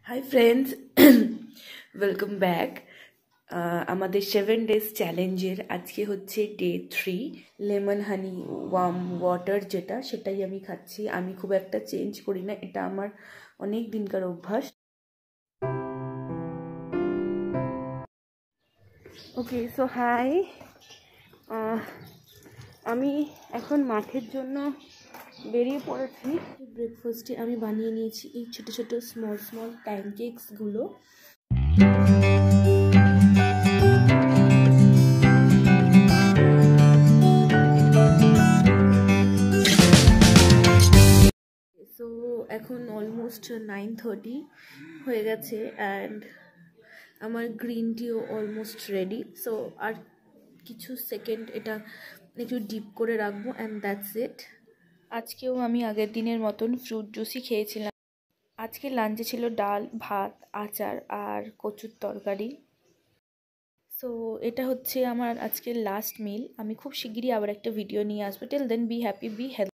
Hi friends, welcome back. আমাদের 7 days চ্যালেঞ্জের আজকে হচ্ছে day 3। Lemon honey warm water যেটা, সেটাই আমি খাচ্ছি। আমি খুব একটা চেঞ্জ করি না, এটা আমার অনেক দিনকার অভ্যাস। ওকে, সো হাই, আমি এখন মাঠের জন্য বেরিয়ে পড়েছি। ব্রেকফাস্টে আমি বানিয়ে নিয়েছি এই ছোটো ছোটো স্মল স্মল প্যানকেকসগুলো। সো এখন অলমোস্ট 9:30 হয়ে গেছে অ্যান্ড আমার গ্রিন টিও অলমোস্ট রেডি। সো আর কিছু সেকেন্ড এটা একটু ডিপ করে রাখবো অ্যান্ড দ্যাটস ইট। আজকেও আমি আগের দিনের মতন ফ্রুট জুসই খেয়েছিলাম। আজকে লাঞ্চে ছিল ডাল, ভাত, আচার আর কচুর তরকারি। সো এটা হচ্ছে আমার আজকের লাস্ট মিল। আমি খুব শিগগিরই আবার একটা ভিডিও নিয়ে আসবো। Till then be happy, be healthy.